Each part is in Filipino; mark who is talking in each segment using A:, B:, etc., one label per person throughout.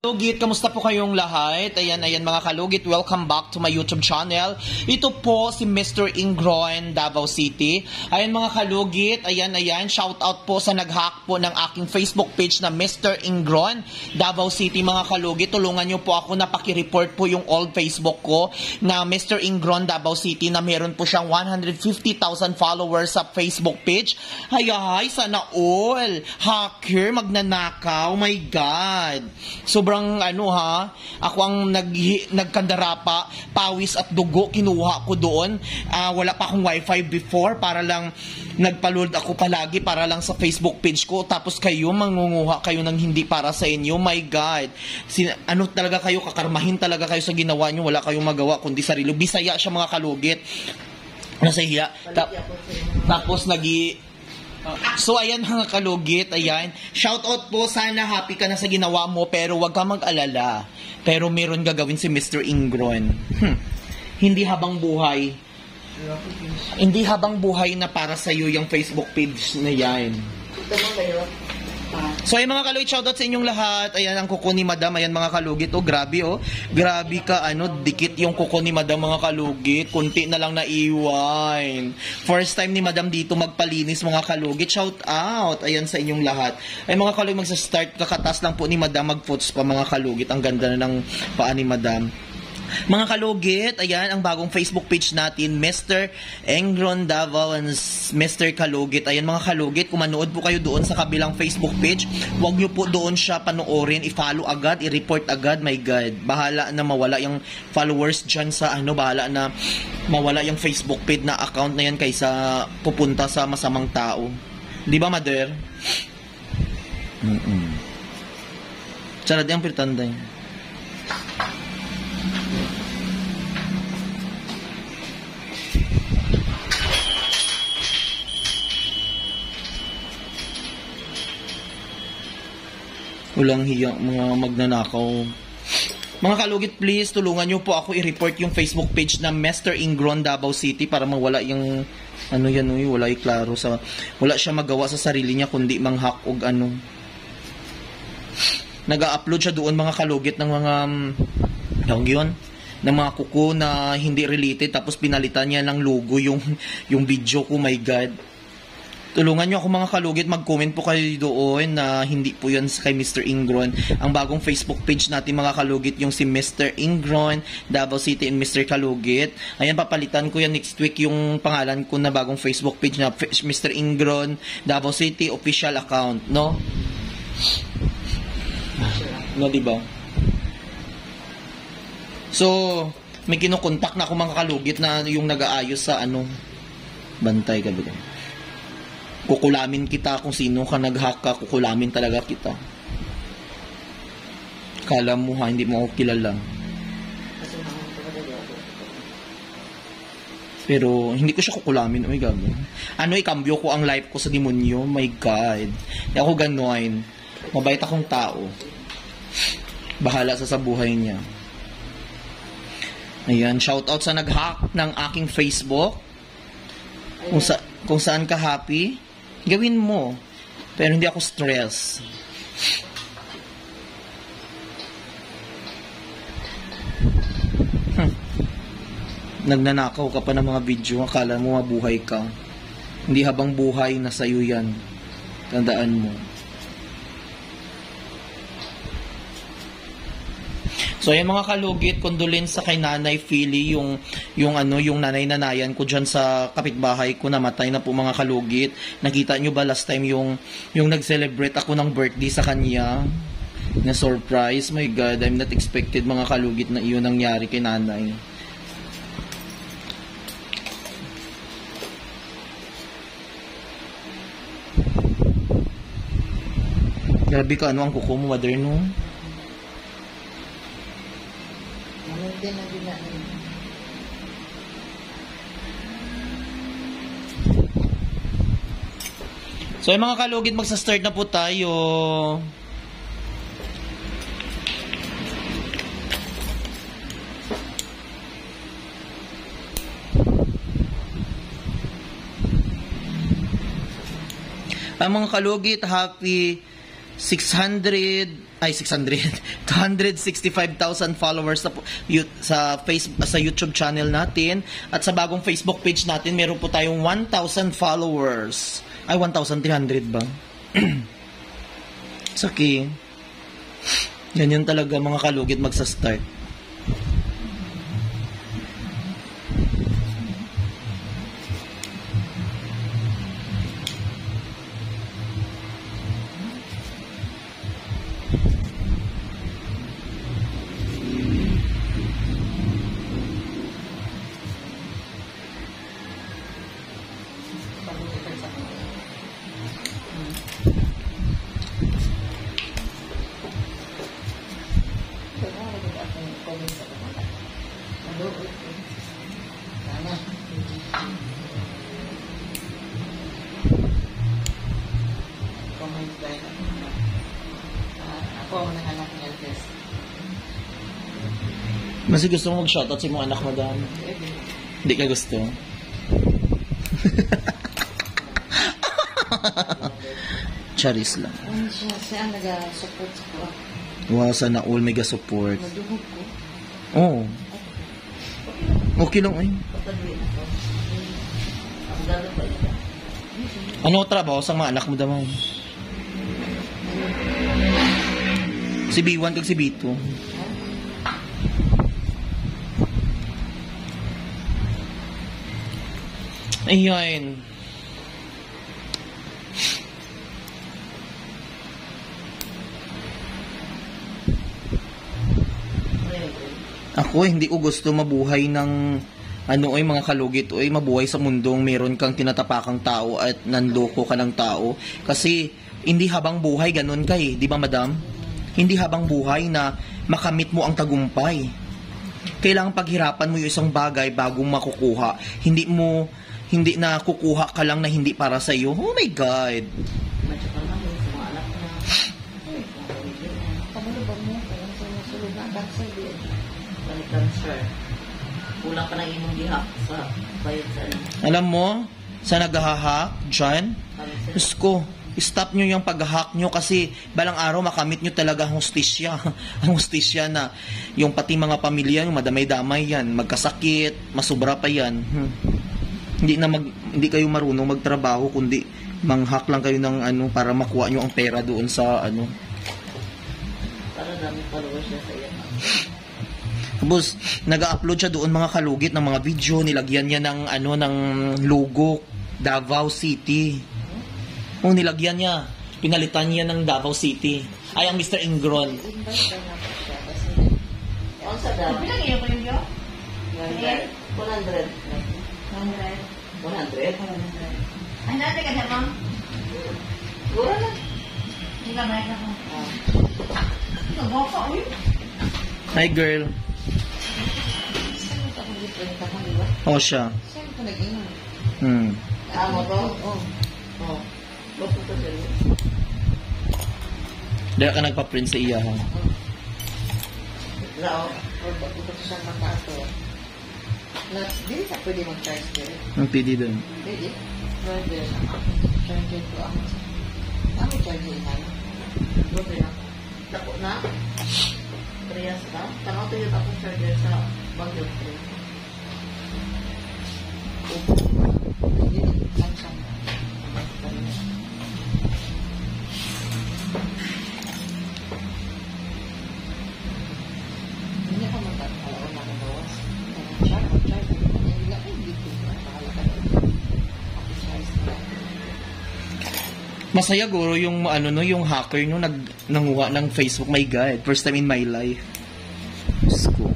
A: Kalugit, kamusta po kayong lahat? Ayan mga kalugit, welcome back to my YouTube channel. Ito po si Mr. Ingron, Davao City. Ayan mga kalugit, ayan, shout out po sa nag-hack po ng aking Facebook page na Mr. Ingron, Davao City mga kalugit. Tulungan nyo po ako na paki-report po yung old Facebook ko na Mr. Ingron, Davao City na meron po siyang 150,000 followers sa Facebook page. Ay, sana all hacker magnanakaw, oh my God. Sobrang ako ang nagkandarapa, pawis at dugo, kinuha ko doon. Wala pa akong wifi before, para lang nagpa-load ako palagi para lang sa Facebook page ko. Tapos kayo, mangunguha kayo ng hindi para sa inyo. My God. Talaga kayo, kakarmahin talaga kayo sa ginawa nyo. Wala kayong magawa kundi sarili. Bisaya siya mga kalugit. Nasahiya. Tapos So ayan mga kalugit, ayan. Shout out po, sana happy ka na sa ginawa mo pero wag ka mag-alala. Pero meron gagawin si Mr. Ingron. Hindi habang buhay. Hindi habang buhay na para sa iyo yung Facebook page na yan. So ayan mga kalugit, shoutout sa inyong lahat. Ayan ang kuko ni Madam, ayan mga kalugit. Grabe grabe ka, dikit yung kuko ni Madam mga kalugit. Kunti na lang naiwan. First time ni Madam dito magpalinis mga kalugit. Shout out, ayan sa inyong lahat. Ay mga kalugit, magsa-start, kakatas lang po ni Madam mag-foots pa mga kalugit. Ang ganda na ng paa ni Madam. Mga kalugit, ayan ang bagong Facebook page natin, Mr. Ingron Davao and Mr. Kalugit. Ayan mga kalugit, kung manood po kayo doon sa kabilang Facebook page, huwag nyo po doon siya panoorin, i-follow agad, i-report agad. My God, bahala na mawala yung followers dyan sa bahala na mawala yung Facebook page na account na yan kaysa pupunta sa masamang tao. Di ba, Mother? Sarad yung pirtanday. Walang hiya, mga magnanakaw. Mga kalugit, please, tulungan nyo po ako i-report yung Facebook page na Mr. Ingron, Davao City para mawala yung, wala yung klaro sa, wala siya magawa sa sarili niya kundi manghack og Nag-upload siya doon mga kalugit ng mga, ng mga kuko na hindi related, tapos pinalitan niya ng logo yung video ko. My God. Tulungan nyo ako mga kalugit, mag-comment po kayo doon na hindi po yun kay Mr. Ingron. Ang bagong Facebook page natin mga kalugit, yung si Mr. Ingron, Davao City and Mr. Kalugit. Ayan, papalitan ko yan next week yung pangalan ko na bagong Facebook page na Mr. Ingron, Davao City official account, no? No, diba? So, may kinukontak na ako mga kalugit na yung nag-aayos sa bantay gabi. Kukulamin kita kung sino ka nag-hack ka, kukulamin talaga kita. Kala mo hindi mo ako kilala. Pero hindi ko siya kukulamin. Uy, gabi. Ikambyo ko ang life ko sa demonyo. My God. Hindi ako ganoin. Mabait akong tao. Bahala sa buhay niya. Ayan, shout out sa nag-hack ng aking Facebook. Kung saan ka happy, gawin mo. Pero hindi ako stress. Nagnanakaw ka pa ng mga video, akala mo mabuhay ka. Hindi habang buhay, nasa iyo yan. Tandaan mo. So ayan mga kalugit, condolence sa kay Nanay Philly, yung nanay-nanayan ko dyan sa kapitbahay ko, namatay na po mga kalugit. Nakita nyo ba last time yung nag-celebrate ako ng birthday sa kanya? Na surprise, my God, I'm not expected mga kalugit na iyon nangyari kay nanay. Grabe ka, ang kuko mo, mother, no? So yung mga kalugit, magsa-start na po tayo. Ang mga kalugit, happy 265,000 followers sa Facebook, sa YouTube channel natin, at sa bagong Facebook page natin meron po tayong 1,000 followers. Ay, 1,300 ba? It's okay. Ganyan talaga mga kalugit magsa-start. Mas gusto mo mag-shoutout sa mong anak, madam? Hindi ka gusto? Charis lang.
B: Siya ang nag-support sa ko.
A: Wow, sana all mega support.
B: Naduhog ko.
A: Oo. Okay lang ay. Ano trabaho sa mga anak mo damay? Si B1 kag si B2. Ayun. Ako hindi ko gusto mabuhay ng mga kalugit mabuhay sa mundong meron kang tinatapakang tao at nanloko ka ng tao, kasi hindi habang buhay ganun ka di ba madam? Hindi habang buhay na makamit mo ang tagumpay. Kailangang paghirapan mo yung isang bagay bago makukuha. Hindi na kukuha ka lang na hindi para sa iyo. Oh my God.
B: Cancer. Kulang ka na imong gihak sa bayad sa
A: Alam mo, sa nag-hack dyan, Diyos ko, stop nyo yung pag-hack nyo kasi balang araw makamit nyo talaga ang hustisya. Ang hustisya na yung pati mga pamilya, yung madamay-damay yan, magkasakit, masubra pa yan. Hindi kayo marunong magtrabaho kundi manghack lang kayo ng para makuha nyo ang pera doon sa
B: Para dami followers siya sa iyo.
A: Tapos, nag-upload siya doon mga kalugit ng mga video, nilagyan niya ng ng logo, Davao City. Nilagyan niya, pinalitan niya ng Davao City. Ay, ang Mr. Ingron.
B: Ang sa Davao. Bilang iyo pa yung yo? 100. 100? Ay, natin ka na, ma'am? Gura na. Hindi ka bayad ako. Nagawa ka, uy.
A: Hi, girl. Oh, siya.
B: Saan ko nag-inom?
A: Mo
B: to? Oo. Ba't ito siya?
A: Dahil ka nagpa-print sa iya, ha?
B: Lao. O, ba't ito siya makato? Dili ka pwede mag-charge dito?
A: Ang PD doon.
B: Pwede? Pwede. Charge ko ako. Ako charge ina. Pwede na. Dako na? Priyas ka? Tanaw to yung akong charger sa Baguio 3. Hindi ka magkakalaon na kabawas. Charge. Hindi lang yung dito. Makalakan na.
A: Masaya guro yung yung hacker nyo nanguha ng Facebook. My God, first time in my life. Diyos ko.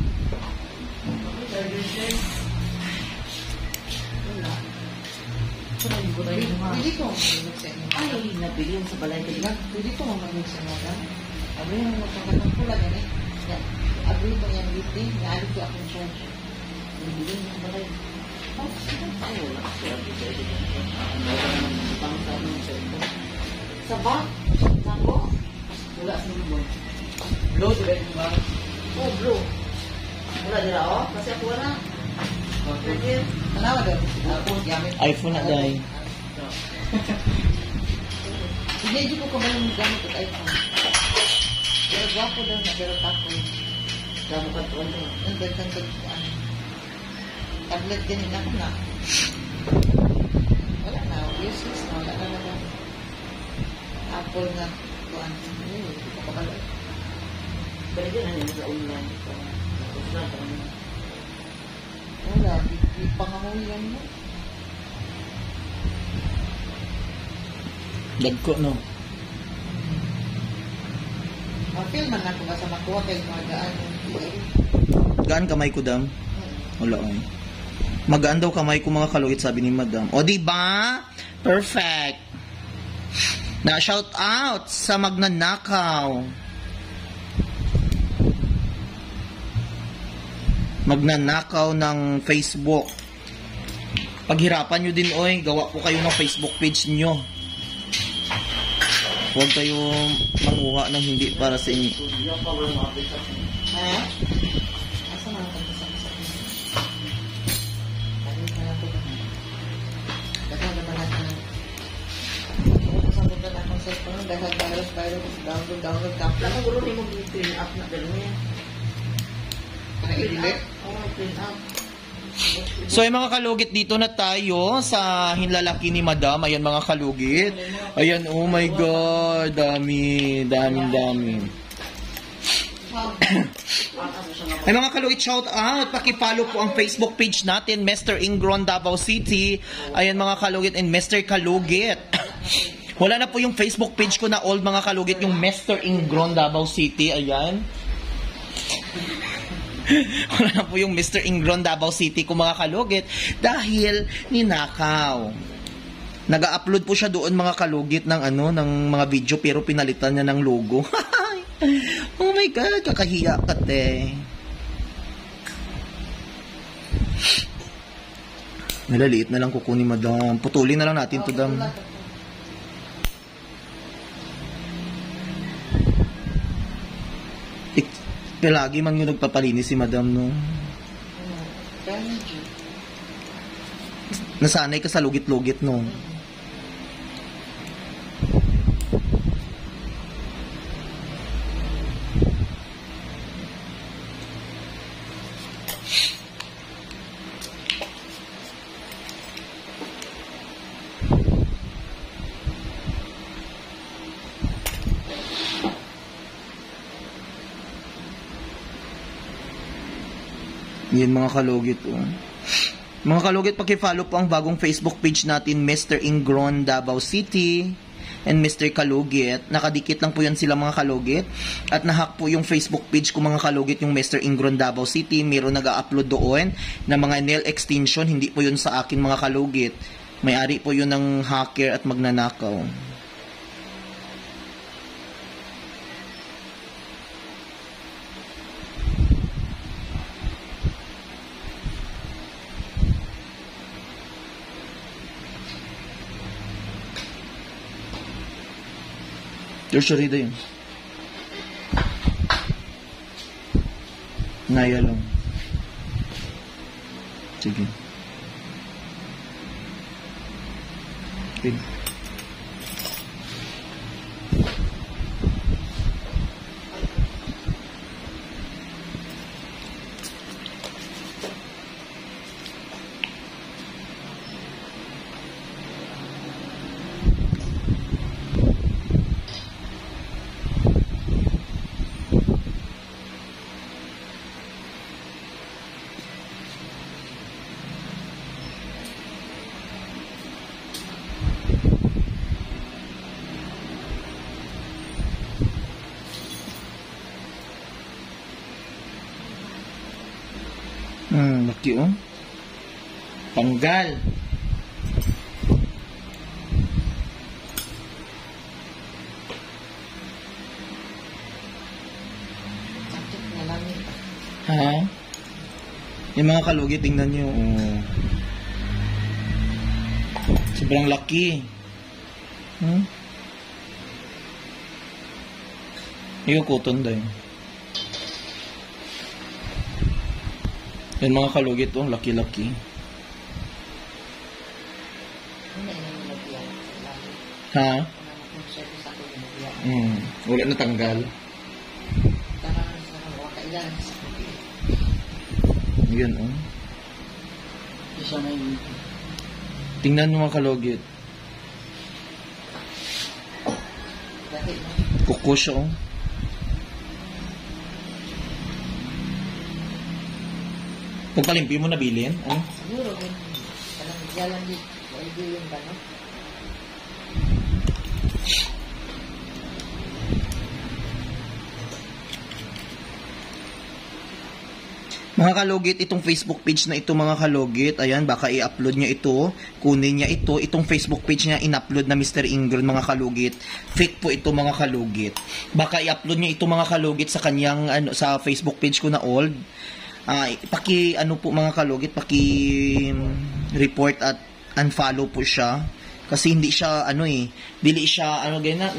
B: Pwede ko mamamig sa inyo. Ay, nabili yung sa balay ko. Pwede ko mamamig sa inyo. Abri yung magkakatang pula ganit. Abri ko yung biti. Naalit ko akong charge. Nabili yung balay. Ay, wala. Sa ba? Sako? Wala sa lubon. Blue, diba yung ba? Oh, blue. Wala nila, oh. Kasi ako wala. Okay. Alawa daw. Ako, gamit.
A: iPhone na dahil.
B: Hindi ko kabalang gamit at iPhone. Pero gwapo daw na, pero tako. Gamo ka to, ano? Nandun kang tablet din ako na. Wala na, useless na, wala na lang. Apple na, kuhan. Hindi ko kabalang. Pero yun, ano sa online? Wala, di pangahuyan mo.
A: Dagko, no?
B: Feel man ako ba sa makuha kay mga gaan.
A: Gaan kamay ko, dam? Wala, ay. Magaan daw kamay ko, mga kalugit, sabi ni madam. O, diba? Perfect. Na shout out sa magnanakaw. Magnanakaw ng Facebook. Paghirapan nyo din, oy. Gawa po kayo ng Facebook page nyo. Huwag kayo manguha ng hindi para sa inyo.
B: Ha? Asa na ako sa Alis na lang ko ba? Daghang na natin. Kung kasabot na akong cellphone, daghang virus, download, kapla. Ano guro ni mo clean up na gano'n yan? Para i-delete? Oo, clean up.
A: So, ay mga kalugit, dito na tayo sa hinlalaki ni madam. Ayan mga kalugit. Ayan, oh my God. Dami. Ay mga kalugit, shout out. Paki-follow po ang Facebook page natin, Mr. Ingron Davao City. Ayan mga kalugit, and Mr. Kalugit. Wala na po yung Facebook page ko na old mga kalugit, yung Mr. Ingron Davao City. Ayan. Wala na po yung Mr. Ingron Davao City ko mga kalugit dahil ninakaw. Nag-upload po siya doon mga kalugit ng ng mga video pero pinalitan niya ng logo. Oh my God, kakahiya ka te. Nalaliit na lang kukunin madam. Putulin na lang natin to dam. Lagi man yung nagpapalinis si madam, no? Nasanay ka sa lugit-lugit, no? Yan mga kalugit, oh. Mga kalugit, paki-follow po ang bagong Facebook page natin, Mr. Ingron Davao City and Mr. Kalugit. Nakadikit lang po yan sila mga kalugit. At nahack po yung Facebook page ko mga kalugit, yung Mr. Ingron Davao City. Meron nag-upload doon na mga nail extension. Hindi po yun sa akin mga kalugit. May-ari po yun ng hacker at magnanakaw. Tertiary na yun. Naya lang. Sige. Okay. Laki oh. Tanggal. Ha? Yung mga kalugi, tingnan nyo. Oh. Sobrang laki. Yung cotton dahil. Yan mga kalugit, oh, laki-laki. Ha? Wala na tanggal.
B: Tangan sa mga kailan.
A: Yan, oh.
B: Isa na yun.
A: Tingnan mo mga kalugit.
B: Dahil na.
A: Kuko siya, oh. Pagpalimpi mo na bilin, ano?
B: Siguro, alam mo, jalan dito. Ay, yun ba, no?
A: Mga kalugit, itong Facebook page na ito mga kalugit, ayan, baka i-upload niya ito, kunin niya ito, itong Facebook page niya in-upload na Mr. Ingron mga kalugit, fake po ito mga kalugit. Baka i-upload niya ito mga kalugit sa kanyang, sa Facebook page ko na old. Paki, po mga kalugit, report at unfollow po siya. Kasi hindi siya, dili siya, ganyan,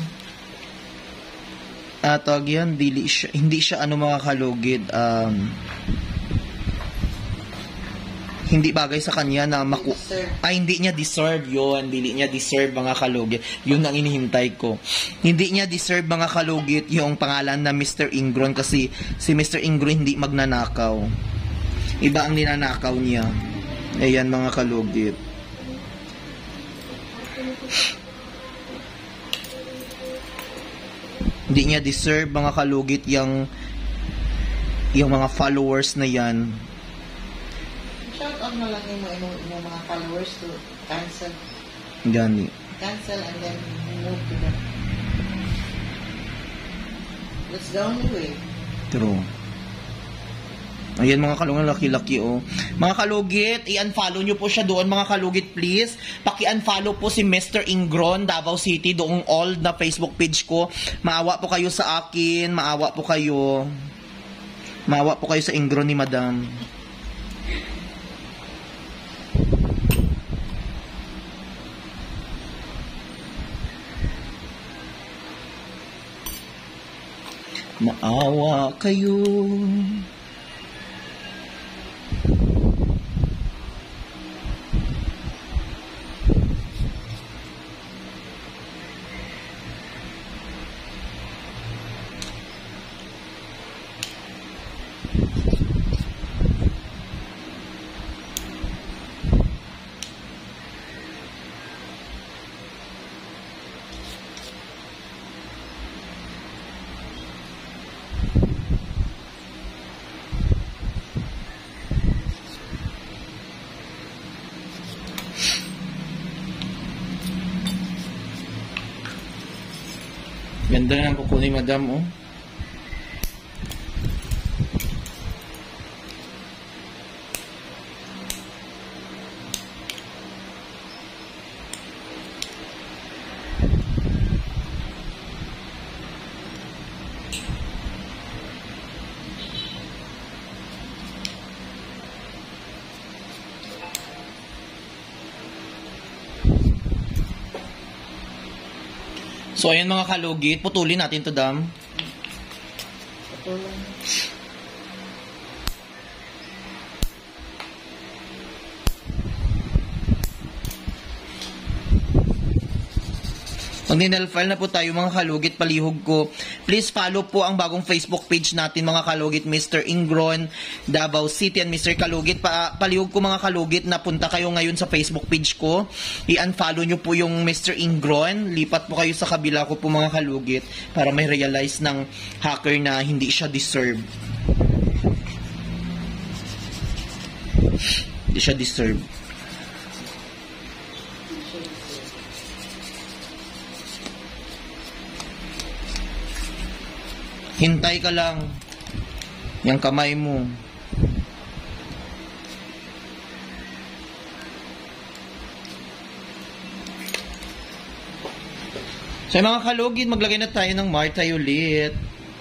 A: tawag yan, hindi siya mga kalugit, hindi bagay sa kanya na hindi niya deserve yun, dili niya deserve mga kalugit, yun ang inihintay ko, hindi niya deserve mga kalugit yung pangalan na Mr. Ingron, kasi si Mr. Ingron hindi magnanakaw, iba ang ninanakaw niya. Ayan mga kalugit, hindi niya deserve mga kalugit yung mga followers na yan.
B: Shout out na lang yung mga followers to cancel.
A: Gani.
B: Cancel and then move to them. That's the only way.
A: True. Ayan mga kalugit, laki-laki oh. Mga kalugit, i-unfollow nyo po siya doon mga kalugit please. Paki-unfollow po si Mr. Ingron, Davao City, doong old na Facebook page ko. Maawa po kayo sa akin, maawa po kayo. Maawa po kayo sa Ingron ni Madam. Maawa kayo. Ganda na ang kukunin, Madam, oh. So, ayan mga kalugit, putulin natin to, Dam.
B: Putulin.
A: Mag-ninel-file na po tayo mga kalugit, palihog ko. Please follow po ang bagong Facebook page natin mga kalugit, Mr. Ingron, Davao City, and Mr. Kalugit. Palihog ko mga kalugit na punta kayo ngayon sa Facebook page ko. I-unfollow nyo po yung Mr. Ingron. Lipat po kayo sa kabila ko po mga kalugit para may realize ng hacker na hindi siya deserve. Hindi siya deserve. Hintay ka lang. Yang kamay mo. So mga kalugit, maglagay na tayo ng Martay ulit.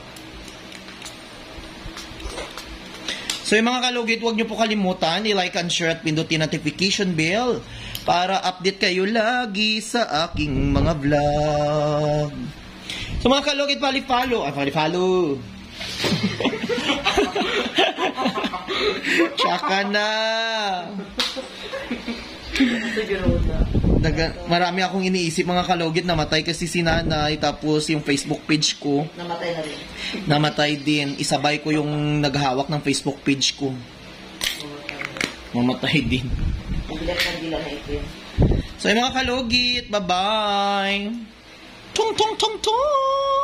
A: So yung mga kalugit, huwag nyo po kalimutan, i-like and share at pindutin notification bell para update kayo lagi sa aking mga vlog. So mga kalugit, pali-follow. Pali-follow. Tsaka na.
B: Siguro na.
A: Marami akong iniisip mga kalugit, namatay kasi si nanay, tapos yung Facebook page ko,
B: Namatay na rin.
A: namatay din. Isabay ko yung naghawak ng Facebook page ko. Mamatay din.
B: Nabilat na dila na ito yun.
A: So yung mga kalugit, bye-bye! Tung tung tung tung!